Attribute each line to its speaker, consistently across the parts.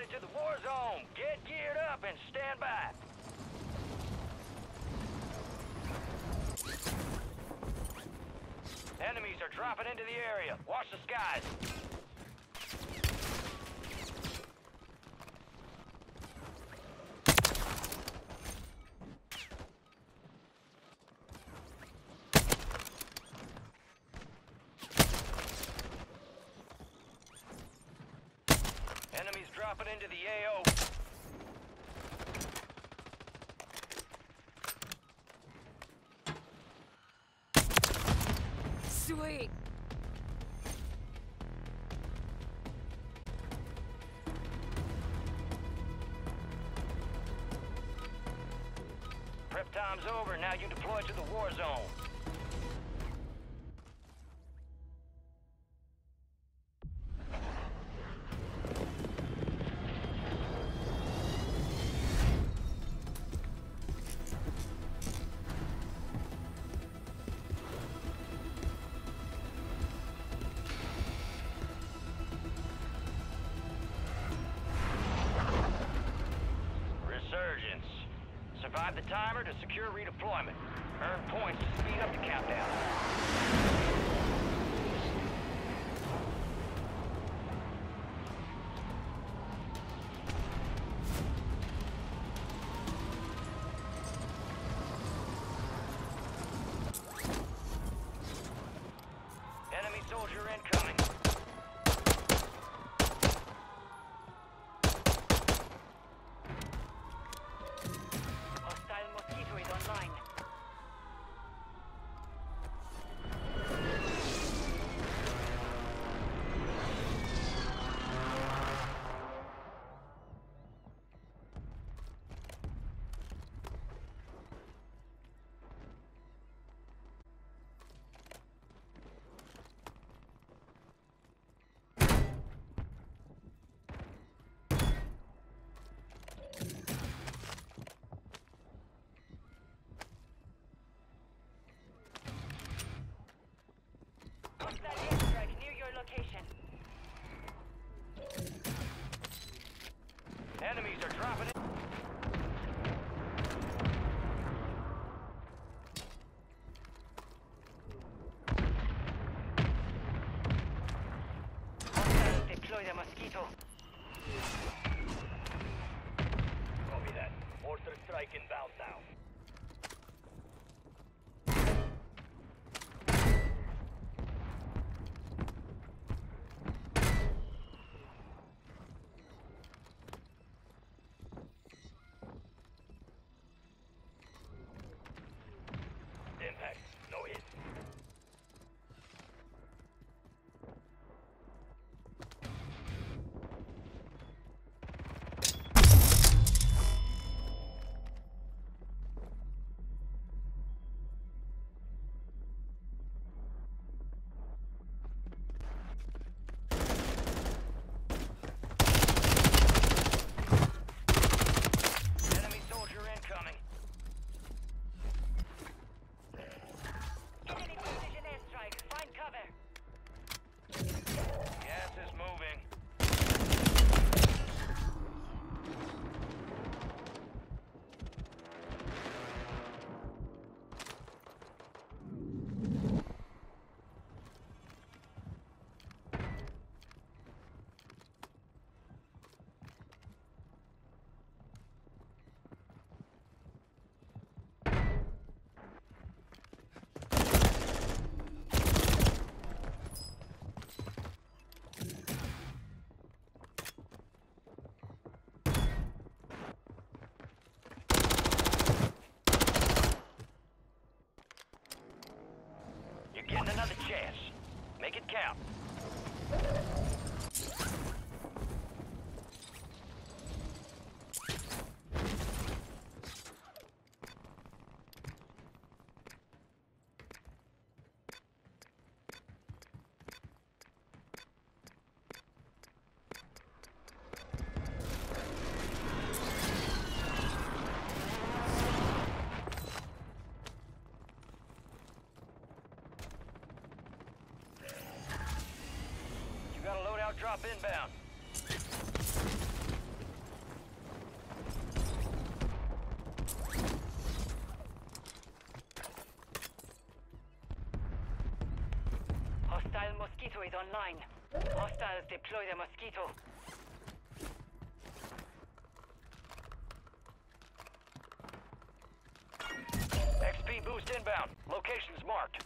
Speaker 1: headed to the war zone. Get geared up and stand by. Enemies are dropping into the area. Watch the skies. Enemies dropping into the AO.
Speaker 2: Sweet.
Speaker 1: Prep time's over. Now you deploy to the war zone. Resurgence. Survive the timer to secure redeployment. Earn points to speed up the countdown. Enemy soldier incoming.
Speaker 2: Hostile Mosquito is online. Hostile airstrike near your location.
Speaker 1: Enemies are dropping in.
Speaker 2: Hostiles deploy the Mosquito.
Speaker 1: Copy that. Mortar strike inbound now. Impact. No hit. Enemy soldier incoming.
Speaker 2: Enemy precision airstrike. Find cover.
Speaker 1: Gas is moving. You're getting another chance. Make it count. You got a loadout drop inbound.
Speaker 2: Mosquito is online. Hostiles deploy the Mosquito.
Speaker 1: XP boost inbound. Location's marked.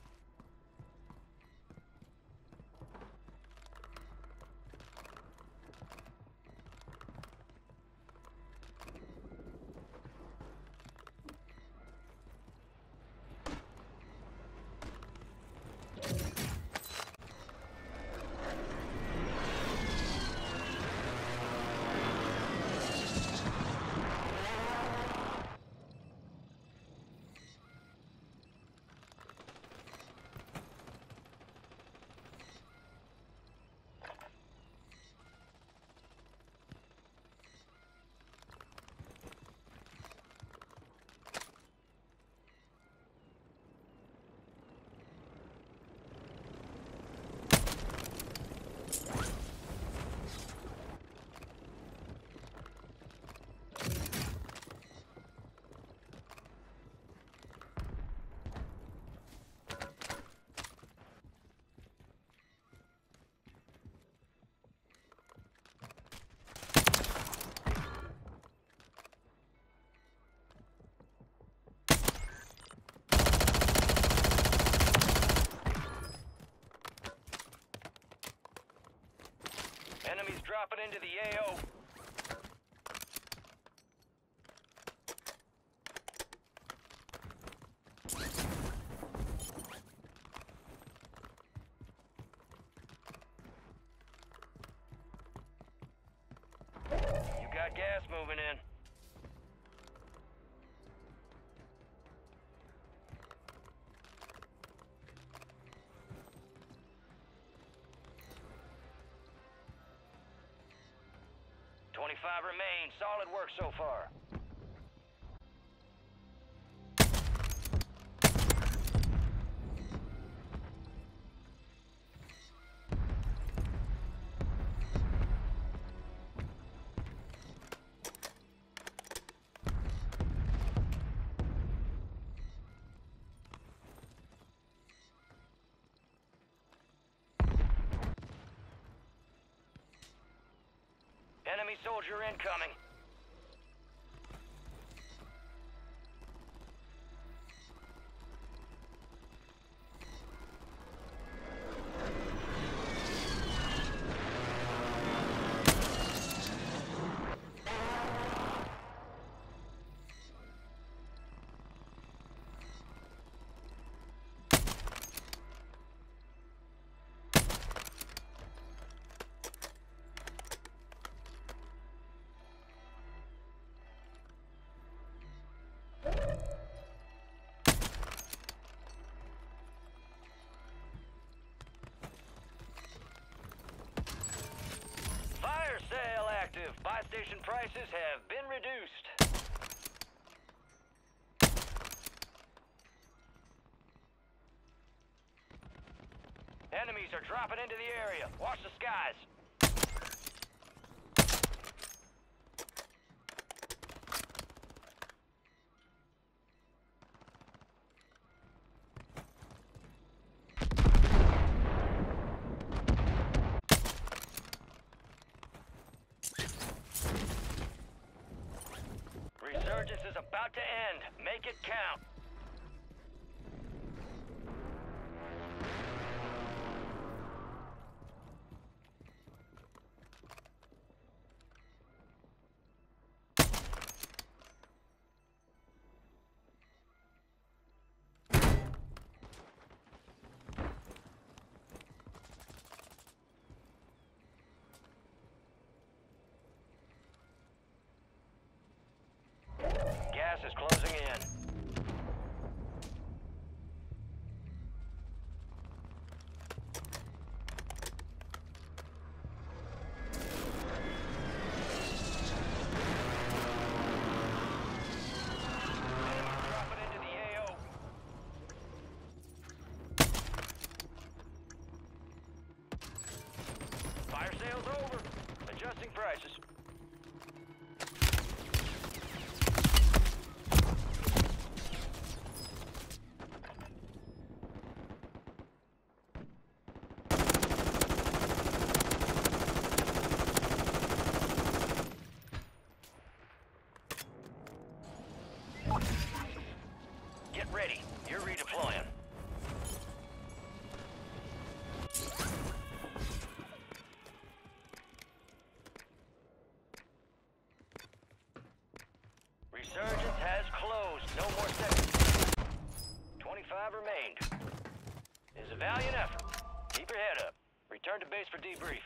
Speaker 1: Enemies dropping into the AO. You got gas moving in. Five remain. Solid work so far. Enemy soldier incoming. Fire sale active. Buy station prices have been reduced. Enemies are dropping into the area. Watch the skies. Resurgence is about to end. Make it count. Gas is closing in. No more seconds. 25 remained. It is a valiant effort. Keep your head up. Return to base for debrief.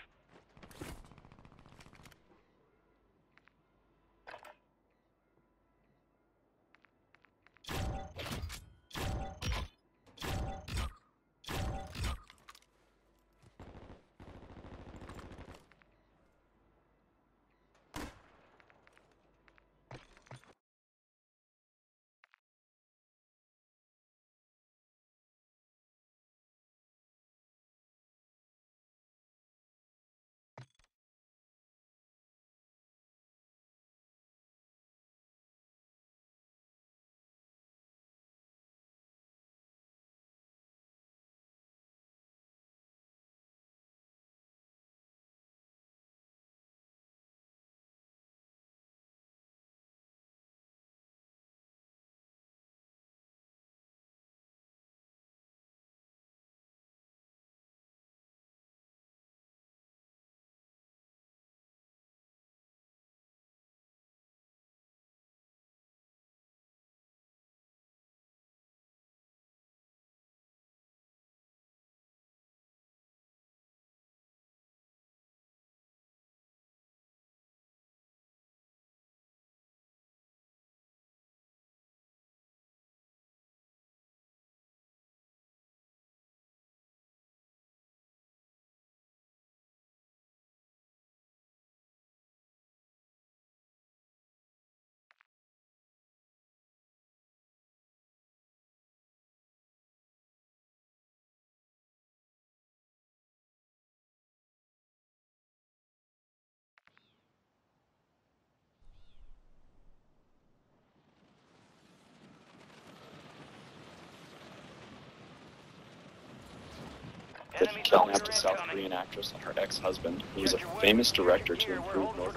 Speaker 3: That he kidnapped a South Korean actress and her ex-husband, who was a famous director to improve both.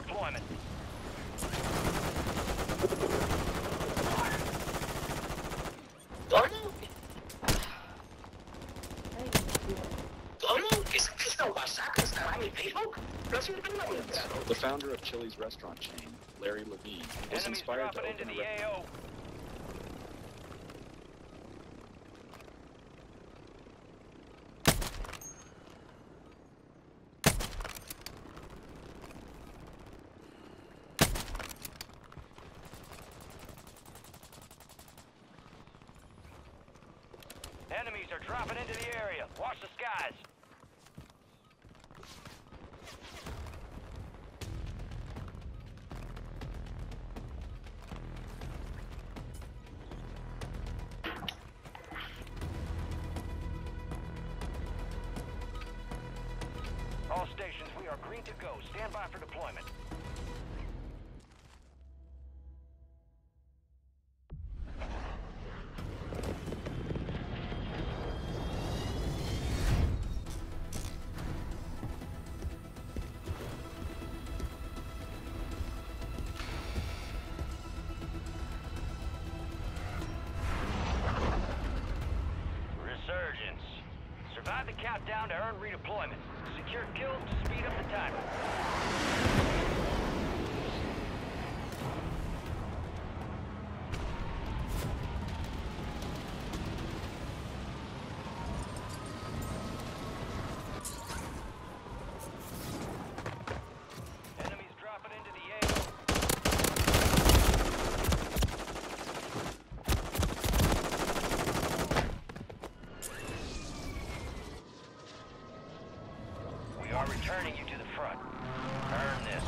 Speaker 3: The founder of Chili's restaurant chain, Larry Levine, was inspired to open a restaurant.
Speaker 1: Enemies are dropping into the area. Watch the skies. All stations, we are green to go. Stand by for deployment. Resurgence. Survive the countdown to earn redeployment. Secure kills to speed up the timer. Enemies dropping into the AO. We are returning you to the front. Earn this.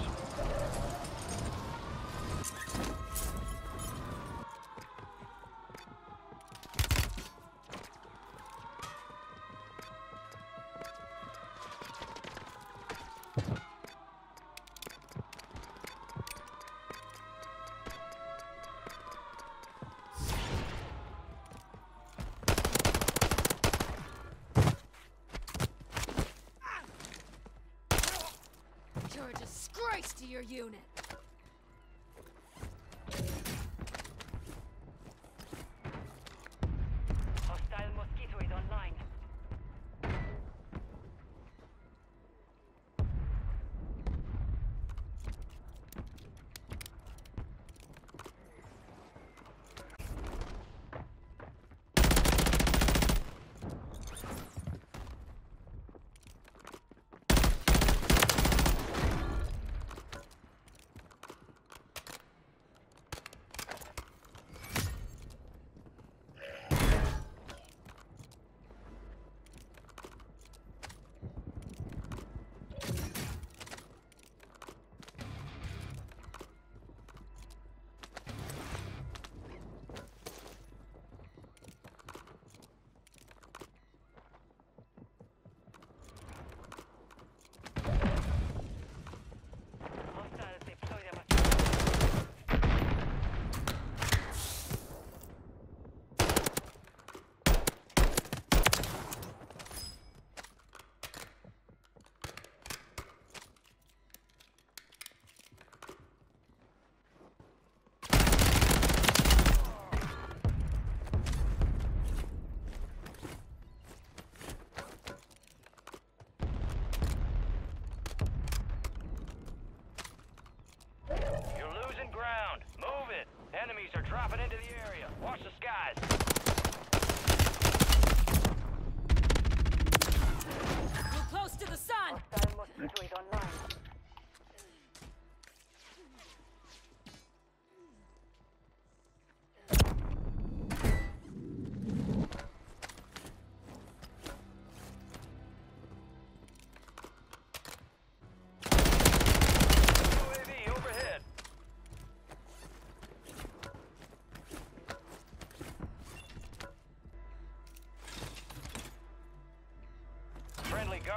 Speaker 4: You're a disgrace to your unit.
Speaker 2: Hostile Mosquito is online.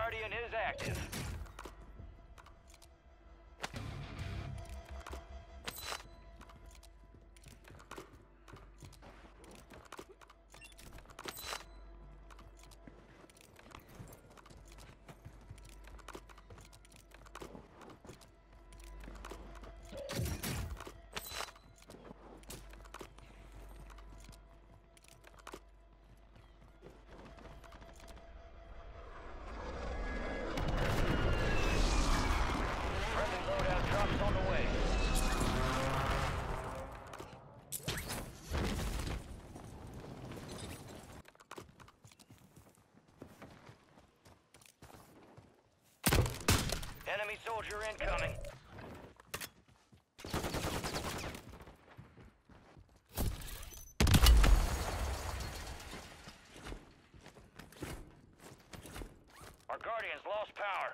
Speaker 1: Guardian is active. Friendly loadout drops on the way. Enemy soldier incoming. Our Guardians lost power.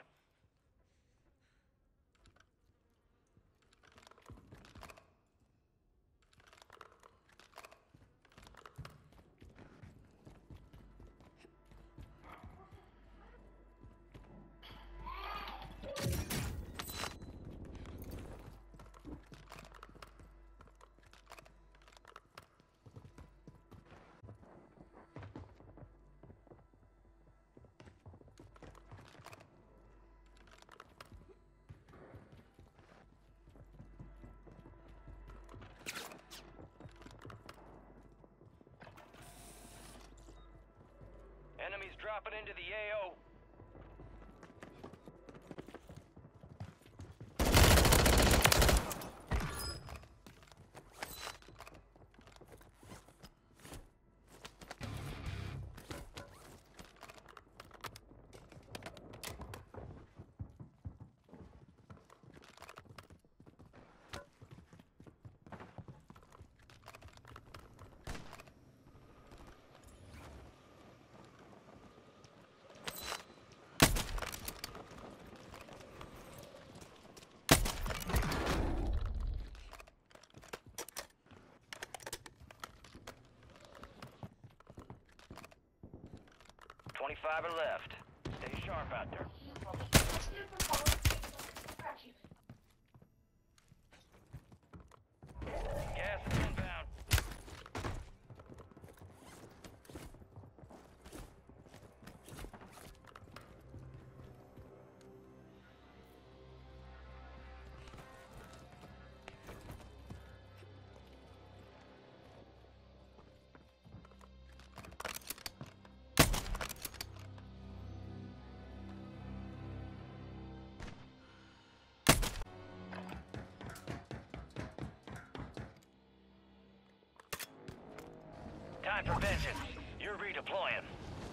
Speaker 1: Enemies dropping into the AO. $25 are left. Stay sharp out there. Gas is inbound. Time for vengeance. You're redeploying.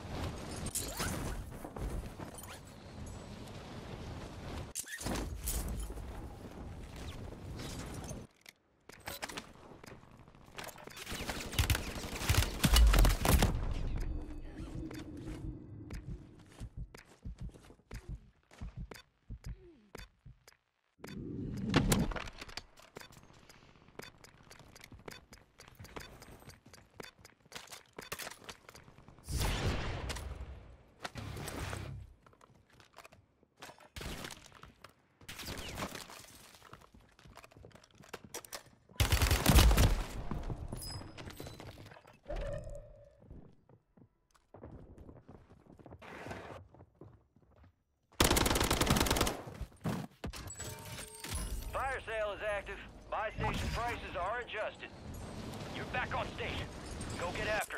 Speaker 1: Fire sale is active. Buy station prices are adjusted. You're back on station. Go get after